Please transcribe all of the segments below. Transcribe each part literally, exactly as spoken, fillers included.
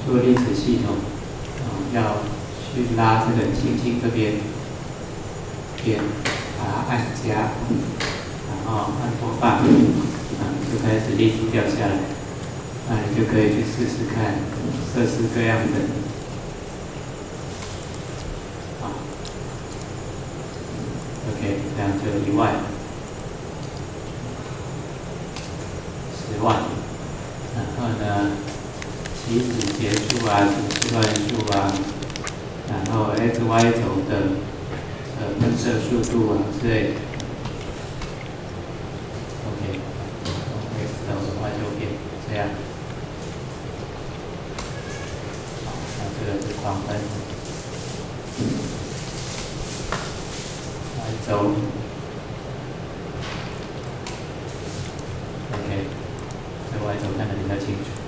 做粒子系统，啊、要去拉这个轻轻这边边，把它按加，然后按拖把，啊，就开始粒子掉下来。那你就可以去试试看，各式各样的，啊 ，OK， 这样就一万、十万，然后呢，起止结束啊，主次乱数啊，然后 x y 轴的呃喷射速度啊之类的 ，OK， x 轴的话就变这样。这个是狂喷，y 轴 ，OK， 这 y 轴看得比较清楚。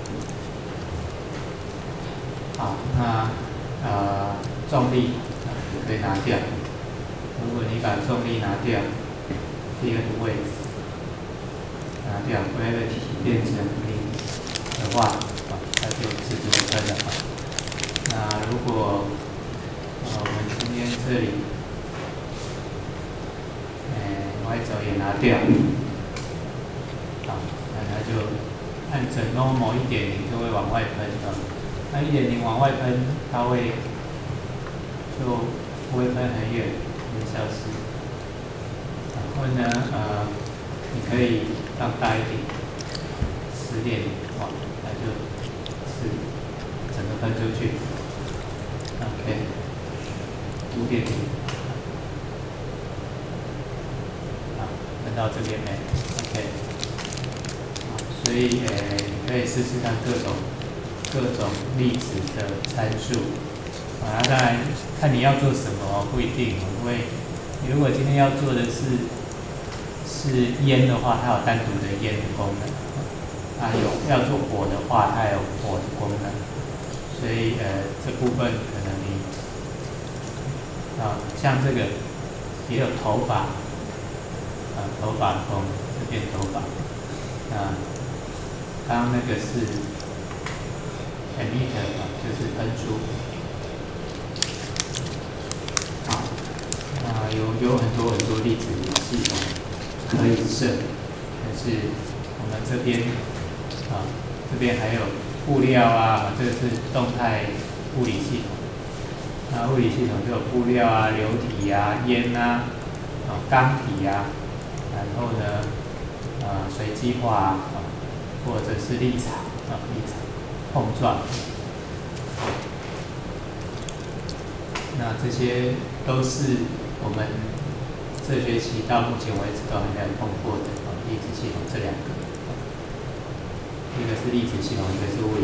好，那呃重力也可以拿掉。如果你把重力拿掉，这个的位置拿掉 ，gravity 变成零的话，啊，它就是这么喷的啊。那如果呃我们今天这里，呃 y 轴也拿掉，好，那它就按着 normal 一点零就会往外喷啊。那一点零往外喷，它会就不会喷很远，会消失。然后呢，呃，你可以放大一点，十点零，哇，那就是整个喷出去。OK， 五点零，好，喷到这边没 ？OK， 好，所以呃，你可以试试看各种各种粒子的参数。啊，当然看你要做什么不一定，因为你如果今天要做的是是烟的话，它有单独的烟的功能；啊，有要做火的话，它有火的功能。所以呃，这部分可能你啊，像这个也有头发，啊，头发风，这边头发，啊，刚刚那个是 emitter 啊，就是喷出。好，那有有很多很多粒子系统可以设，但是我们这边啊，这边还有物料啊，这个是动态物理系统。那物理系统就有布料啊、流体啊、烟啊、啊钢体啊，然后呢，呃随机化啊，或者是力场啊、力场碰撞。那这些都是我们这学期到目前为止都还没有碰过的啊，粒子系统这两个，一个是粒子系统，一个是物理